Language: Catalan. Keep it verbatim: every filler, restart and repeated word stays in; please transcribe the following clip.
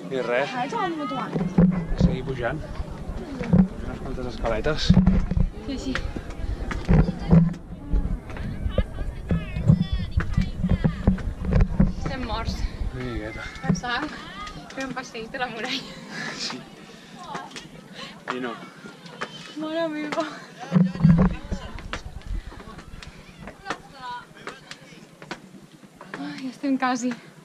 I res, Ara jugant amb motoant. seguir pujant. Unes quantes escaletes. Sí, sí. Estem morts. Una miqueta. Pensàvem fer un passeig de la muralla. Sí. I no. Mare meva. Ai, estem quasi.